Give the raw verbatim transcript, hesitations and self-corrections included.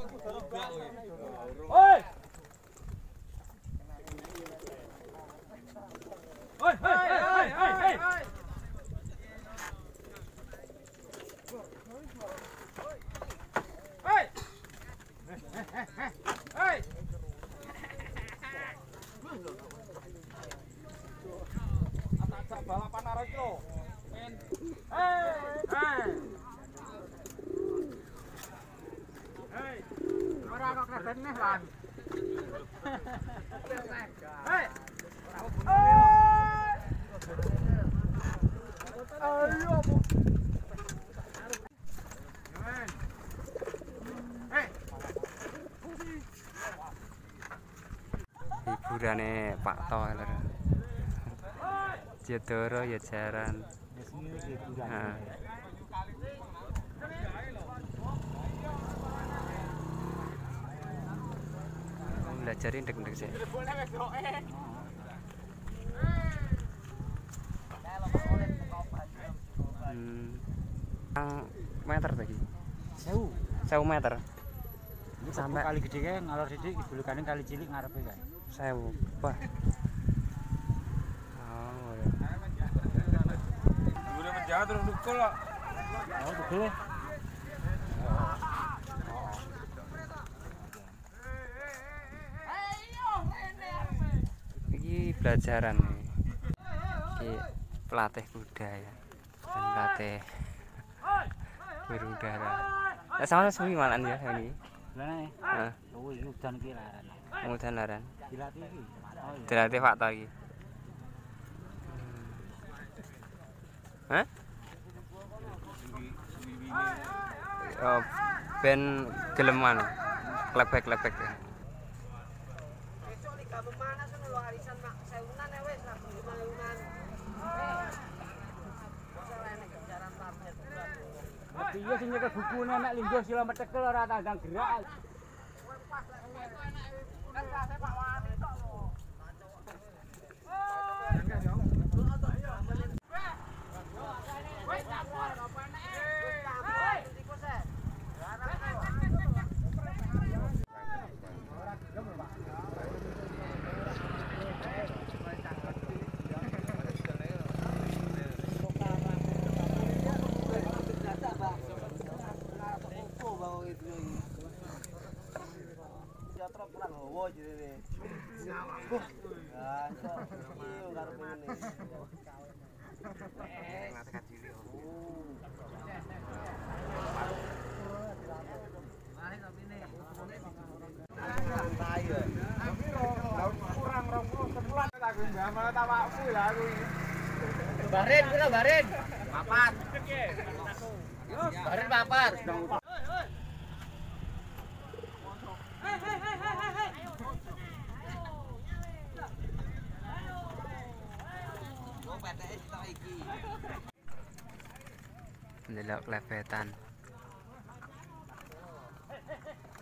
Oi. Oi, oi, oi, oi, oi. Hei! Hei! Atak balapan arah itu. Men. Hei! Hei! Hei! Ora kok keren nih, Lan. Hei! Ayo, Bu. Hiburane Pak Toiler. Jedoro ya jaran. Heeh. Belajarin ndek-ndek sih. Hmm. Meter tadi. Sewu. Sewu meter. Sampai kali gede kan ngalor sidik ibulukane kali cilik ngarepe kan. Sewu. Wah. Oh, ya. Udah menjaga terus dukul kok. Oh, betul. Ini pelajaran nih. Ini pelatih kuda ya. Dan pelatih berudara. Ya sama suwi malan ya ini. Lane. Heeh. Oh, iki udan iki laran. Udan laran. Dilatih iki. Oh, iya. Dilatih Pak To iki. Hah? Oh, ben gelem anu. Klebek-klebek ya. Besok liga pemanas ngono arisan mak sewunan ya wis lah lima-liman. Piye sing nyekel bukune nek linggo sila metekel ora tandang gerak. Barin pira barin? Papat. Barin papat. Ndelok lebetan.